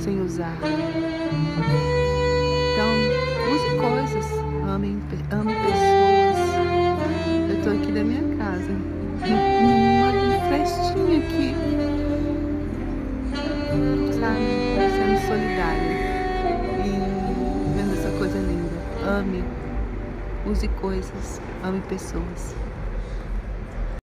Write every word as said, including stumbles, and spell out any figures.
sem usar. Então, use coisas, ame, pe- ame pessoas. Eu tô aqui da minha casa, numa frestinha aqui, sabe, sendo solidária e vendo essa coisa linda. Ame, use coisas, ame pessoas.